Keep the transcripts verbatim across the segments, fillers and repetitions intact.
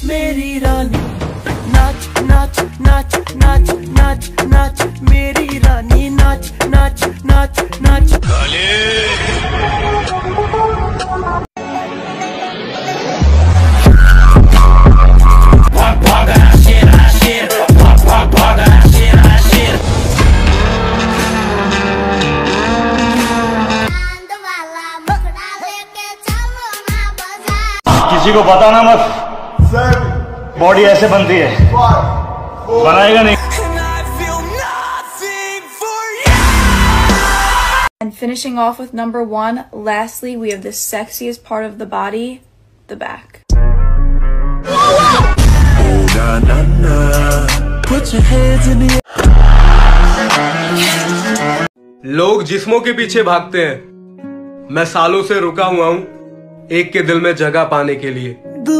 मेरी रानी, नाच नाच नाच नाच नाच नाच मेरी रानी, नाच नाच नाच नाच। किसी को बताना मत, बॉडी ऐसे बनती है, बनाएगा नहीं। And finishing off with number one, lastly, we have the sexiest part of the body, the back. लोग जिस्मों के पीछे भागते हैं, मैं सालों से रुका हुआ हूँ एक के दिल में जगह पाने के लिए।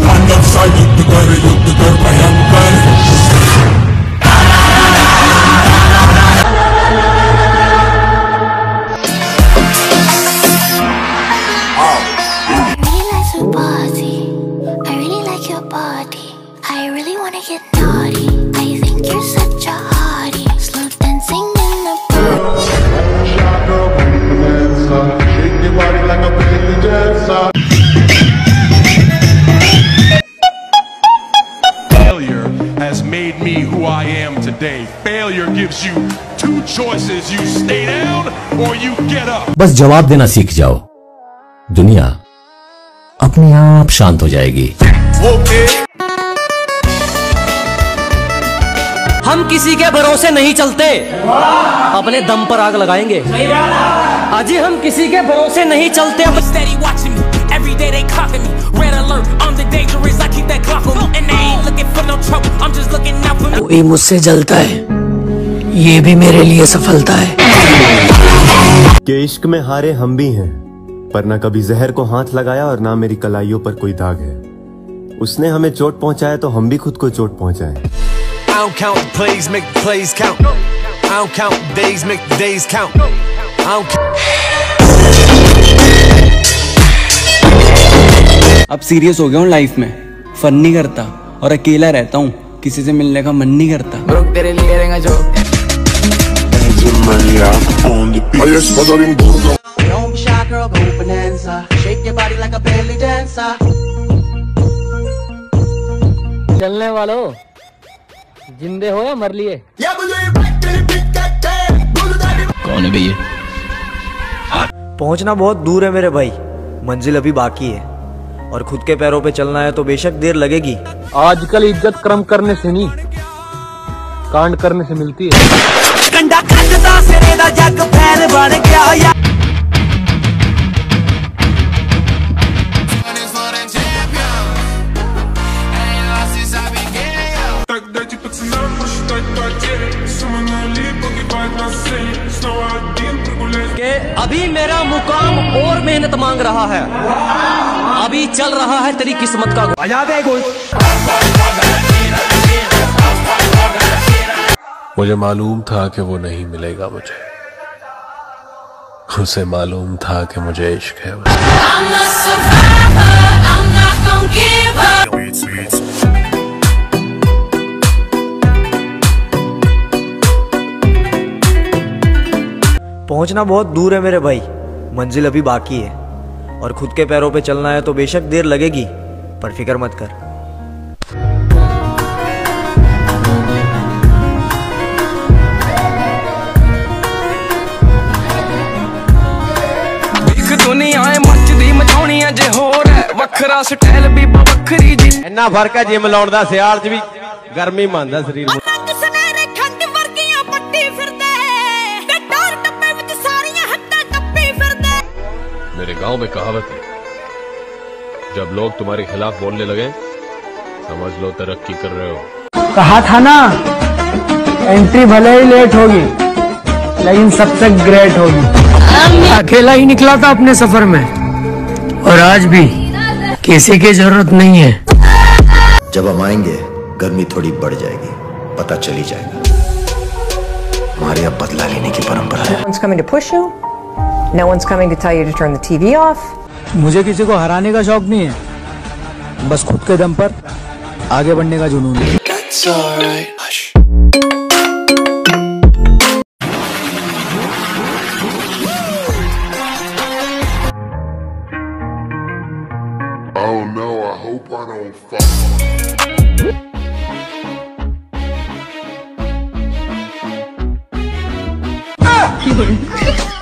Has made me who I am today. Failure gives you two choices. You stay down or you get up. बस जवाब देना सीख जाओ, दुनिया अपने आप शांत हो जाएगी। हम किसी के भरोसे नहीं चलते, अपने दम पर आग लगाएंगे। अजी हम किसी के भरोसे नहीं चलते। Every day they clocking me, red alert, I'm the dangerous, I keep that clock on me, and they ain't looking for no trouble, I'm just looking out for me. कोई मुझसे जलता है, ये भी मेरे लिए सफलता है। कि इश्क में हारे हम भी हैं, पर ना कभी जहर को हाथ लगाया और ना मेरी कलाइयों पर कोई दाग है। उसने हमें चोट पहुंचाया तो हम भी खुद को चोट पहुंचाएं। I don't count the plays, make the plays count. I don't count the days, make the days count. I don't count. अब सीरियस हो गया हूँ लाइफ में, फन नहीं करता और अकेला रहता हूँ, किसी से मिलने का मन नहीं करता। तेरे लिए रहेगा जो चलने वालों, जिंदे हो या मर लिए? कौन है भैया? पहुंचना बहुत दूर है मेरे भाई, मंजिल अभी बाकी है, और खुद के पैरों पे चलना है तो बेशक देर लगेगी। आजकल इज्जत कर्म करने से नहीं, कांड करने से मिलती है। कंडा कटदा सिरे दा जग फैल बन गया या अभी मेरा मुकाम और मेहनत मांग रहा है, अभी चल रहा है तेरी किस्मत का। मुझे मालूम था कि वो नहीं मिलेगा मुझे, उसे मालूम था कि मुझे इश्क है। पहुंचना बहुत दूर है मेरे भाई, मंजिल अभी बाकी है, और खुद के पैरों पे चलना है तो बेशक देर लगेगी, पर फिक्र मत कर। दुनिया मचदी मचाउणी जे होर है, वखरा स्टाइल भी बखरी जी। इन्ना फर्क है जिम लाउण दा, सियाल च भी गर्मी मंदा शरीर में। मेरे गांव में कहावत है, जब लोग तुम्हारे खिलाफ बोलने लगे समझ लो तरक्की कर रहे हो। कहा था ना, एंट्री भले ही लेट होगी लेकिन सबसे ग्रेट होगी। अकेला ही निकला था अपने सफर में, और आज भी किसी की जरूरत नहीं है। जब हम आएंगे गर्मी थोड़ी बढ़ जाएगी, पता चली जाएगा। हमारे अब बदला लेने की परंपरा है। No one's coming to push you. No one's coming to tell you to turn the T V off. मुझे किसी को हराने का शौक नहीं है, बस खुद के दम पर आगे बढ़ने का जुनून है। That's alright. Hush. Oh no, I hope I don't fall. Ah!